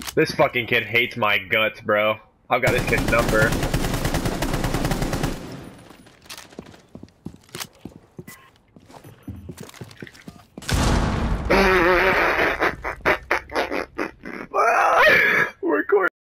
This fucking kid hates my guts, bro. I've got this kid's number.